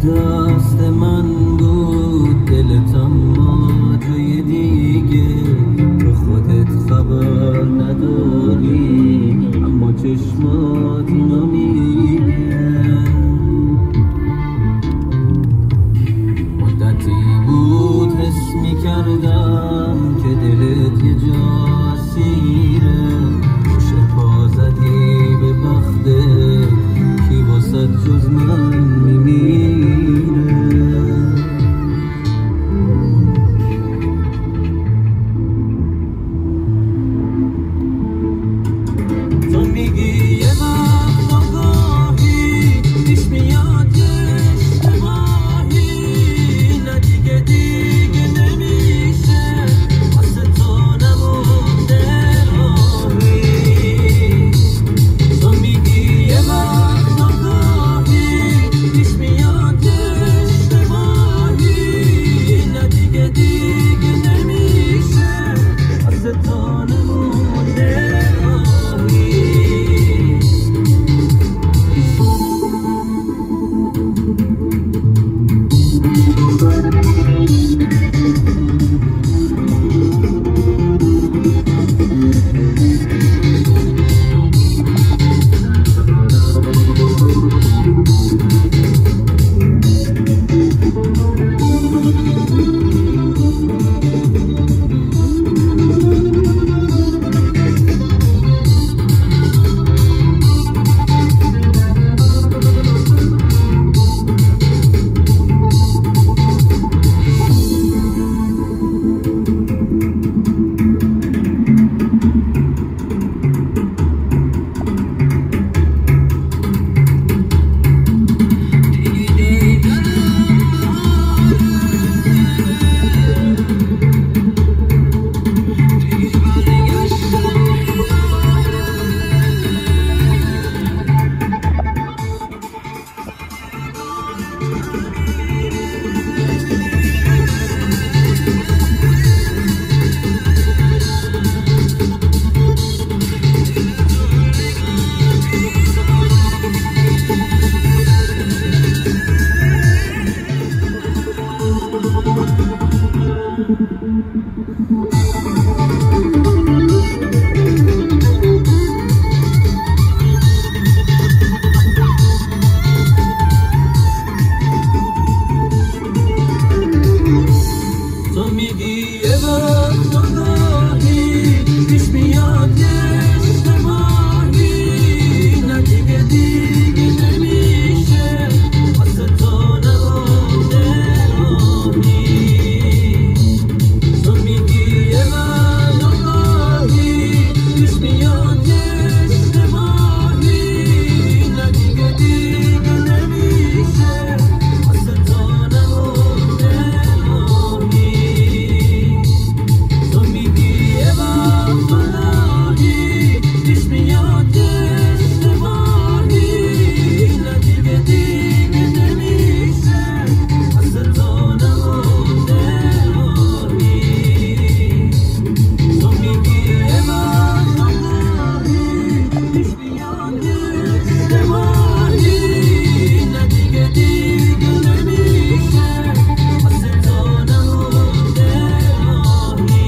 دست من بود دلت، اما جای دیگه تو خودت خبر نداری، اما چشمات اینو میگه. مدتی بود حس میکردم که دلت یه جا اسیره، خوش پا زدی به بخته کی واسه جز من میمیره. تو میگی یه وقت آگاهی پیش میاد یه اشتباهی، نه دیگه نمیشه واسه تو نمونده راهی. تو میگی یه وقت آگاهی پیش میاد یه اشتباهی، نه دیگه نمیشه واسه تو نمونده راهی. تو میگی یه وقت آگاهی پیش میاد یه اشتباهی، نه دیگه نمیشه واسه تو نمونده راهی. تو میگی یه وقت آگاهی پیش میاد یه اشتباهی، نه دیگه نمیشه واسه تو نمونده راهی. تو میگی یه وقت آگاهی پیش میاد یه اشتباهی، نه دیگه نمیشه واسه تو نمونده راهی. تو میگی یه وقت آگاهی پیش میاد یه اشتباهی، نه دیگه نمیشه واسه تو نمونده راهی.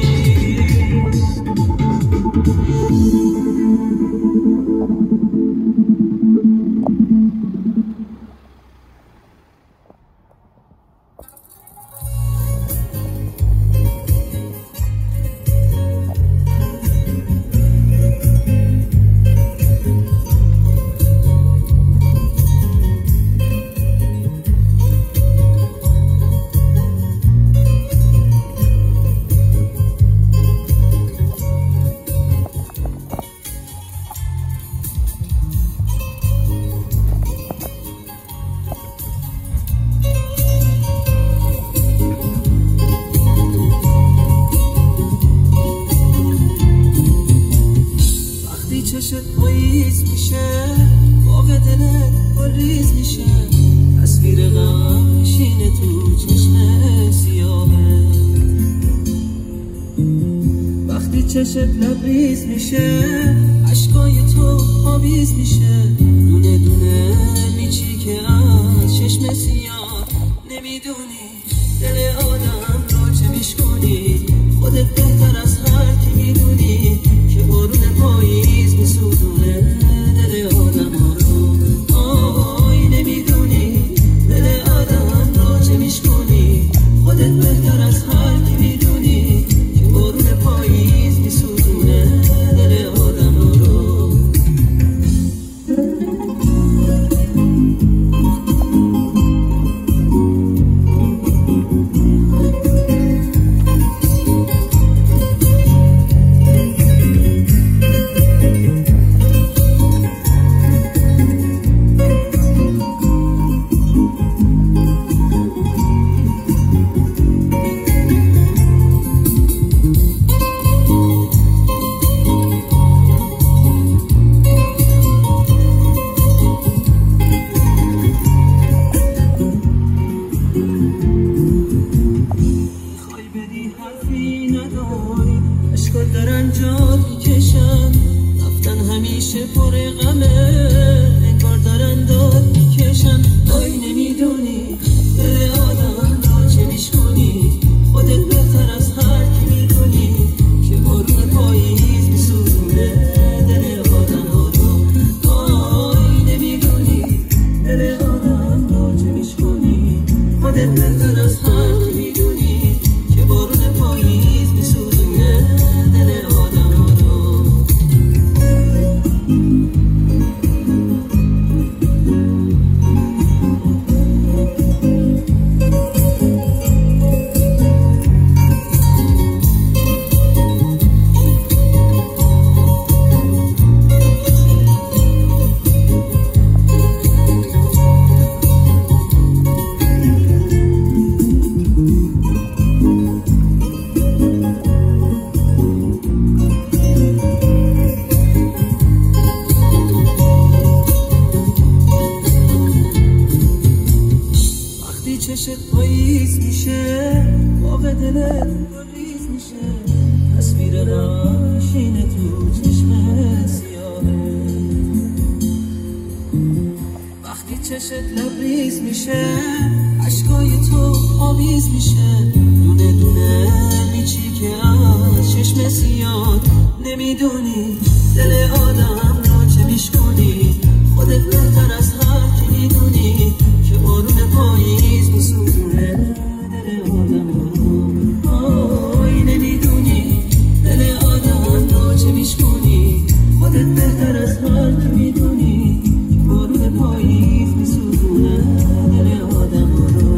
وقتی چشت پاییز میشه، باغ دلت پریز میشه، تصویر غم نشینه تو چشم سیاهه. وقتی چشت لبریز میشه، عشقای تو آویز میشه، دونه دونه میچی که از چشم سیاه. نمیدونی دل آدم را چه میشکنی خودت بهتر از هر کی میدونی که بارون پاییز میسوزونه دل آدم ها رو آی نمیدونی دل آدم را چه میشکنی خودت بهتر از هر کی میدونی که بارون پاییز میسوزونه دل آدم ها رو چشت پاییز میشه باغ دلت ریز میشه تصویر ناشینه تو چشم سیاهه وقتی چشت لبریز میشه عشقای تو آویز میشه دونه دونه میچی که از چشم سیاه نمیدونی دل آدم را چه میشکنی خودت بهتر از هر کی میدونی که بارون پاییز میسوزونه دل آدم رو آی نمیدونی دل آدم را چه میشکنی خودت بهتر از هر کی میدونی که بارون پاییز میسوزونه دل آدم رو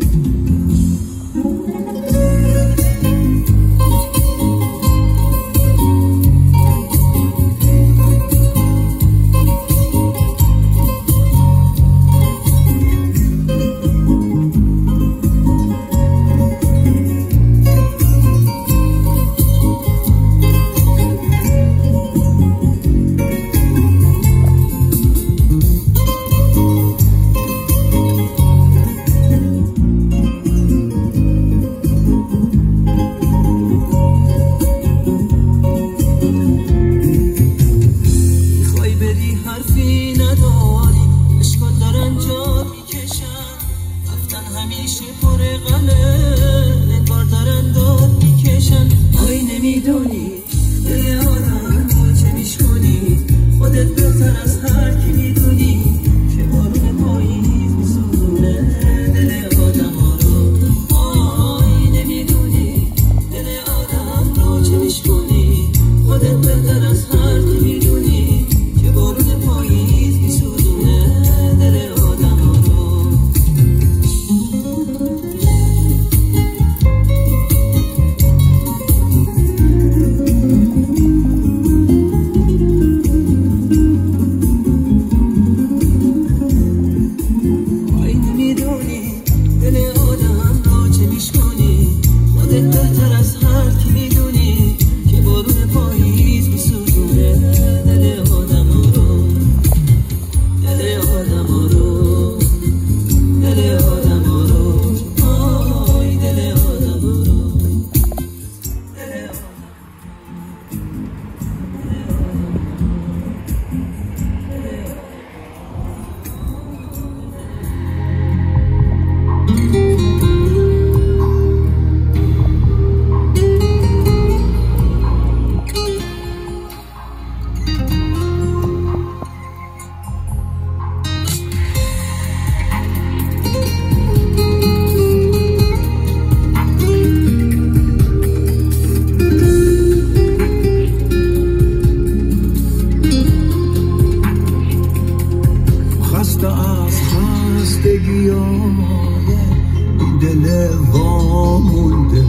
حرفی نداری عشقات دارن جا میکشن رفتن همیشه پر غمه انگار دارن داد میکشن آی نمیدونی دل آدم رو چه میشکنی خودت بهتر از هر کی میدونی که بارون پاییز میسوزونه دل آدم ها رو آی نمیدونی دل آدم رو چه میشکنی خودت بهتر از هر کی میدونی که بارون پاییز میسوزونه دل آدم ها رو آی نمیدونی دل آدم رو چه میشکنی خودت بهتر از هر کی میدونی که بارون پاییز میسوزونه دل آدم ها رو دل آدم ها رو دل آدم ها رو آی دل آدم ها رو این دل وامونده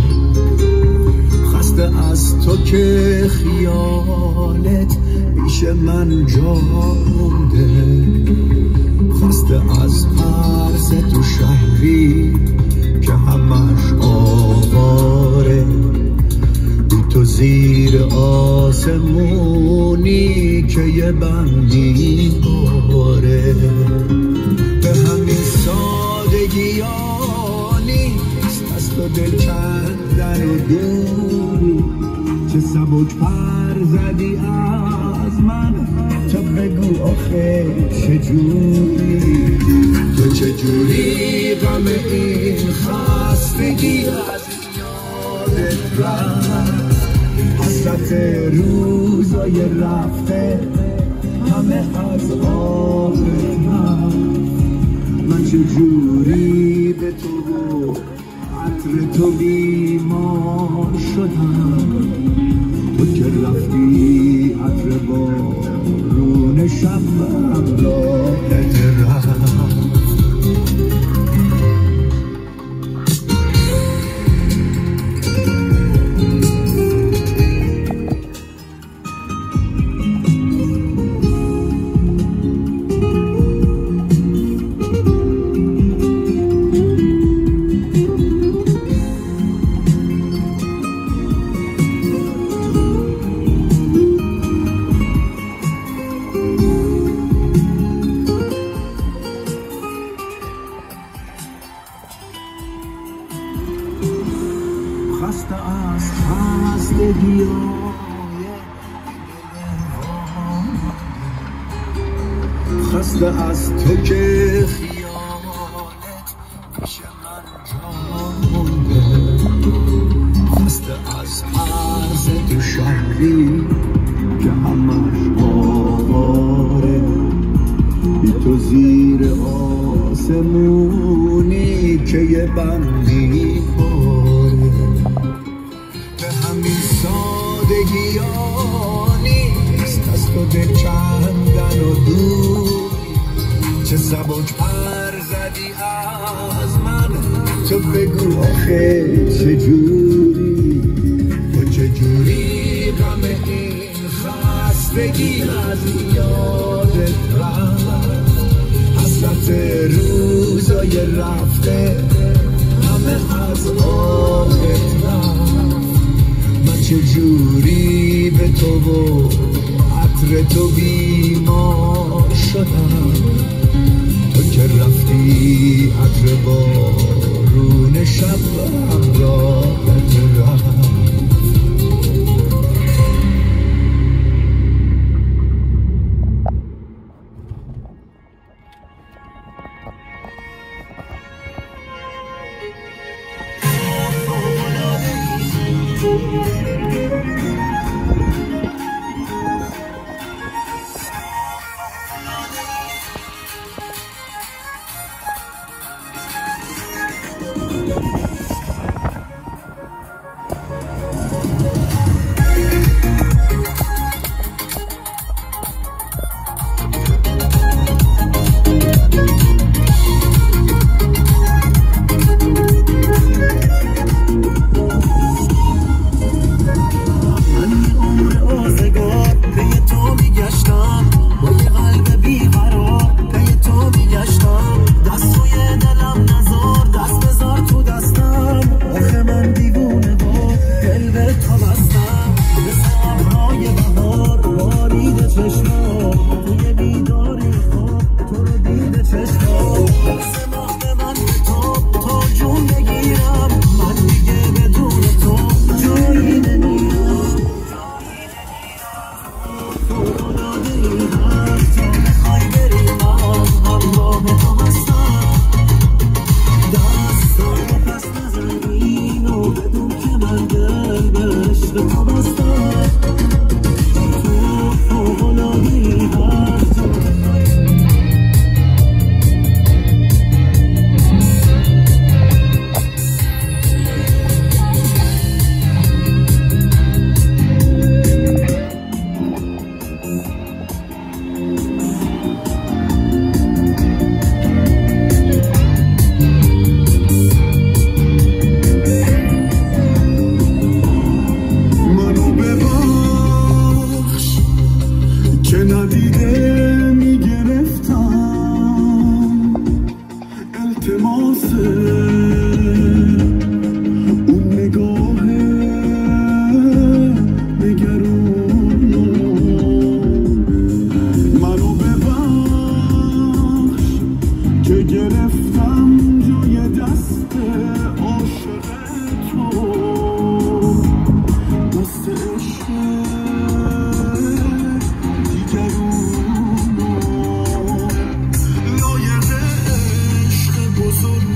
خسته از تو که خیالت پیش من جا مونده خسته از ترس تو شهری که همش آواره بی تو زیر آسمونی که یه بندی باره به همین سادگی ها نیست از تو دل کندن و دوری چه سبک پر زدی از من تا بگو آخه چجوری تو چه چجوری غم این خستگی از یادت رفت، حسرت روزای رفته همه از آبت رفت. من چجوری به تو و عطر تو بیمار شدم، تو که رفتی عطر بارون شبم یادت رفت. خسته از خستگی خسته از تو که خیالت پیش من جا مونده، خسته از عرض تو شهری که همش آواره، بی تو زیر آسمونی که یه بندی سادگی ها نیست از تو کندن و دوری. چه سبک پر زدی از من، تو بگو آخه چجوری، تو چجوری غم این خستگی از یادت رفت، حسرت روزای رفته همه از آبت رفت. چجوری به تو و عطر تو بیمار شدم، تو که رفتی عطر بارون شبم یادت رفت.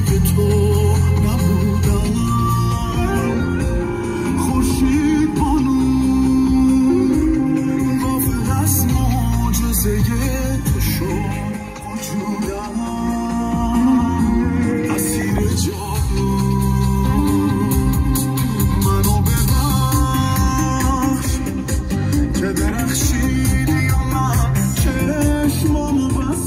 که تو نبودم خورشید بانو غافل از معجزه تو شد وجودم اسیر جادو منو ببخش که درخشیدی و من چشمامو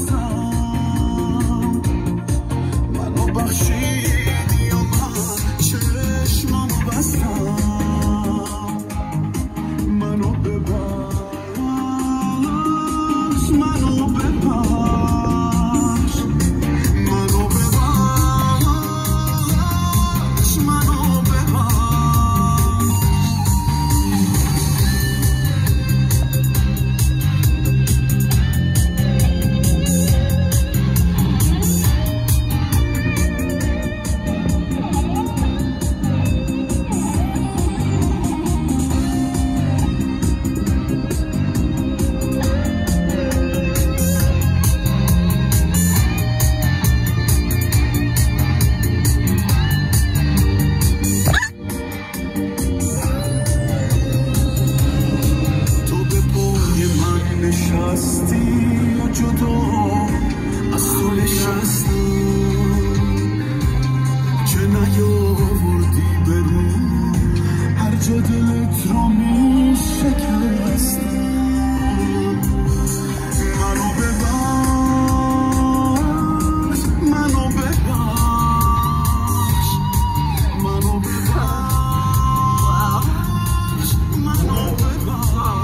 بستم منو بخشیدی و من چشمامو بستم منو ببخش منو ببخش منو ببخش منو ببخش نشستی و جدا از تو نشستم که نیاوردی برو هر جا دلت رو می شکستم منو ببخش منو ببخش منو ببخش منو ببخش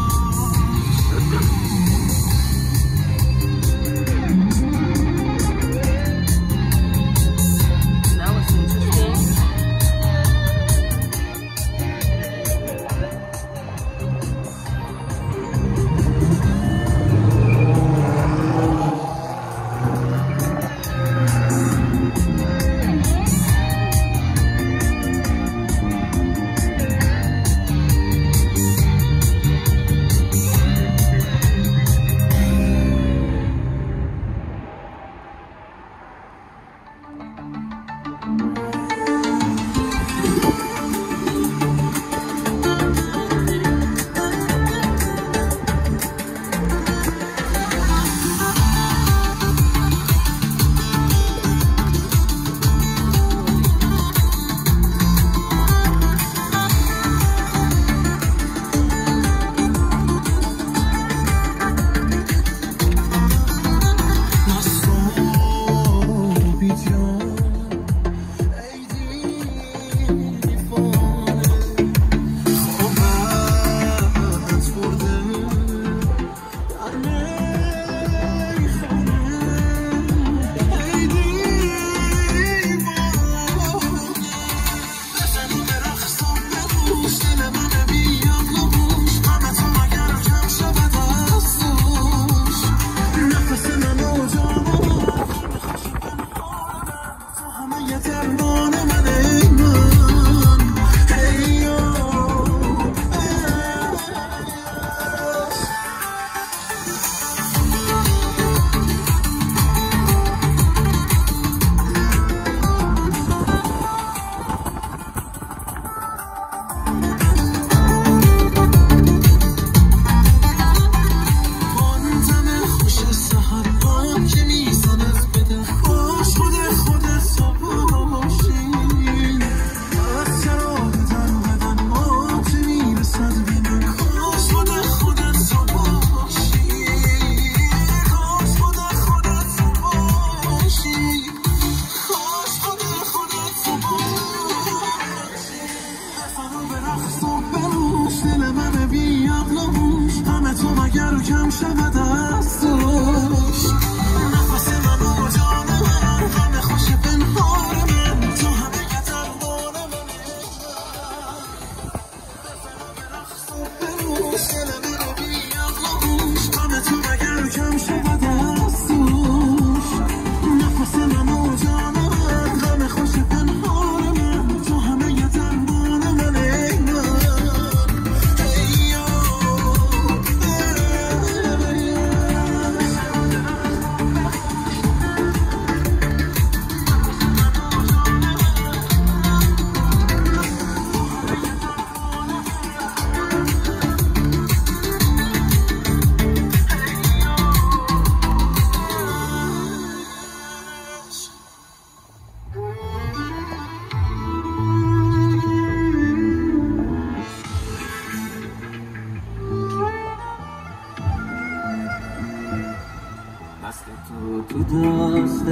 کم شود از توش نفس من و جان من غم خوش پنهان من تو همه درمان منه برقص و بروش دل من رو بیاغوش غم تو مگر کم شود از توش نفس من و جان من غم خوش پنهان من تو همه درمان منه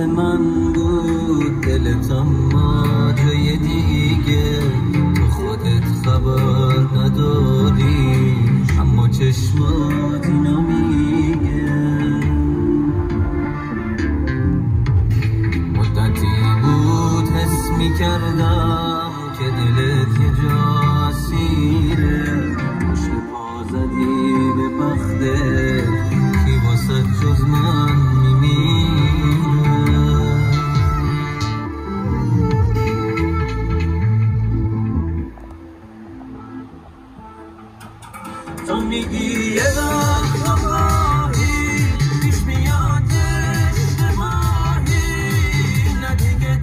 من بود دلت، اما جای دیگه تو خودت خبر نداری، اما چشمات اینو میگه. مدتی بود حس میکردم که دلت یه جا اسیره، پشت پا زدی به بختت، کی واسه جز من میمیره. تو میگی یه وقت آقایی پیش میاد اشتباهی، نه دیگه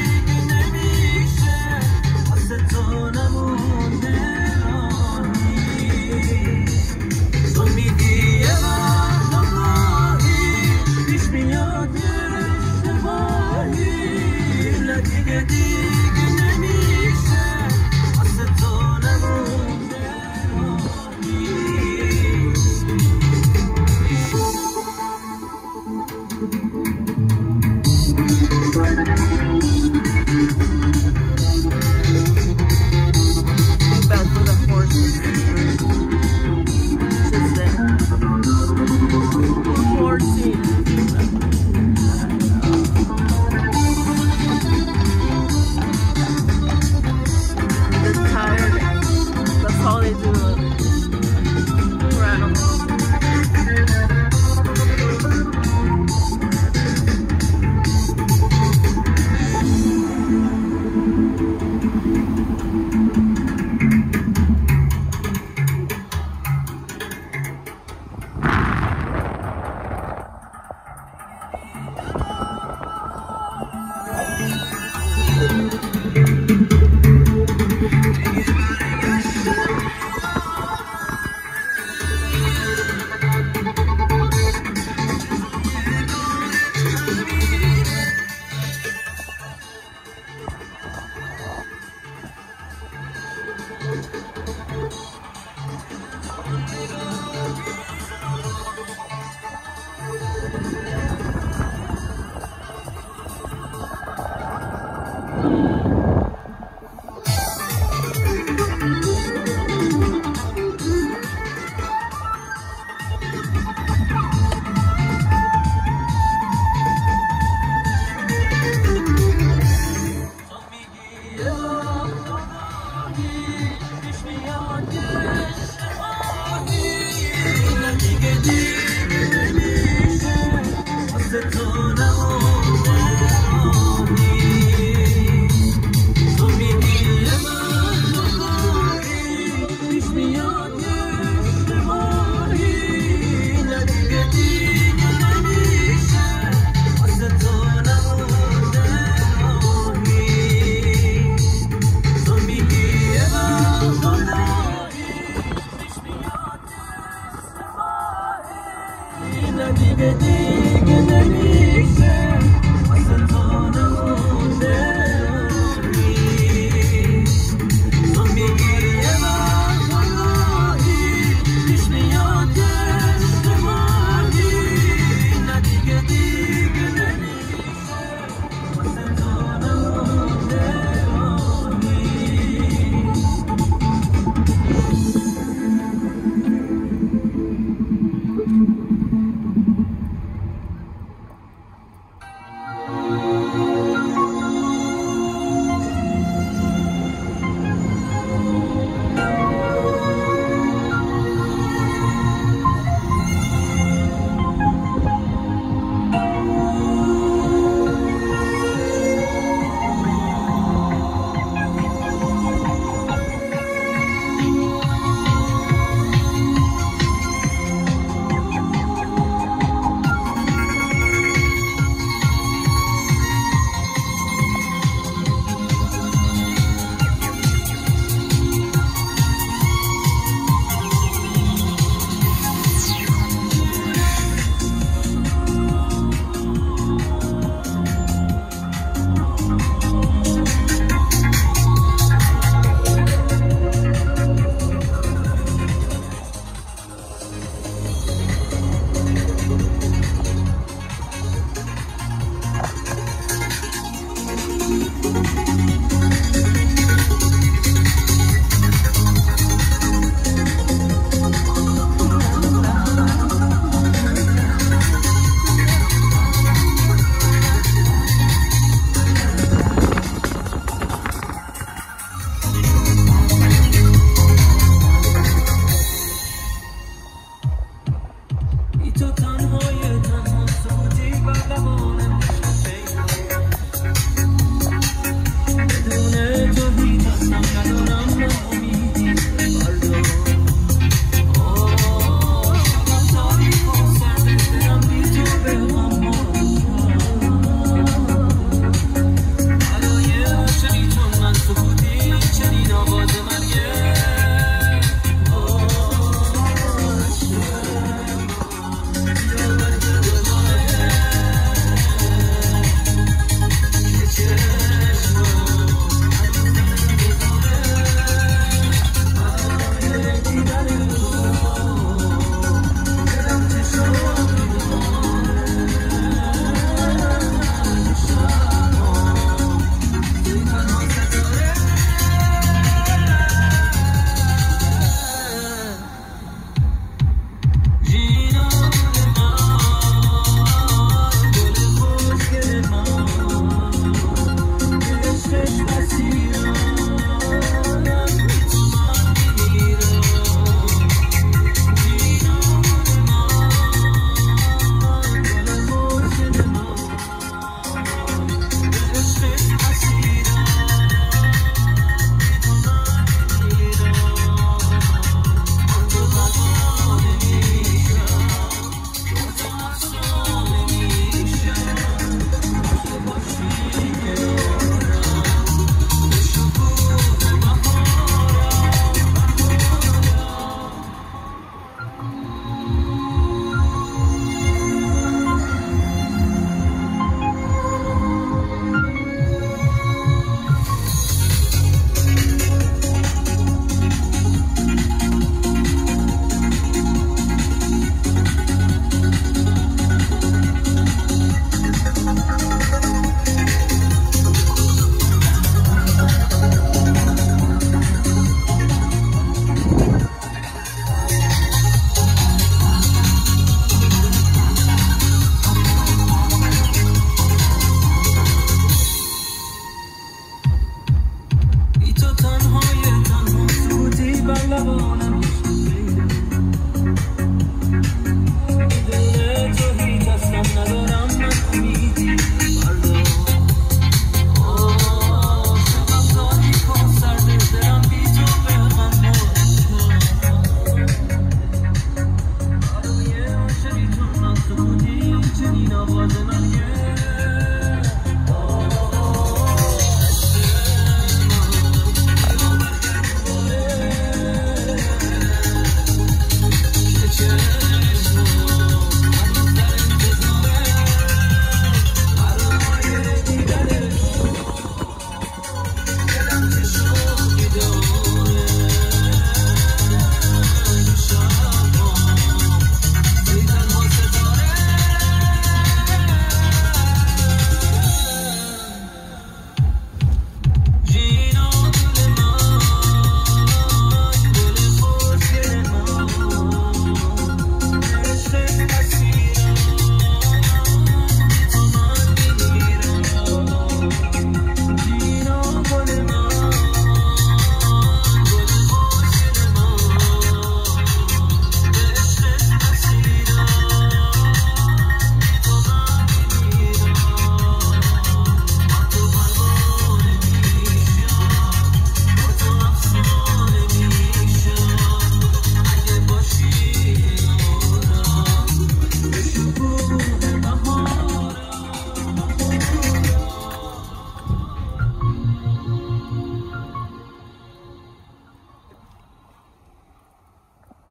نمیشه واسه تو نمونده راهی. تو میگی یه وقت آقایی پیش میاد اشتباهی، نه دیگه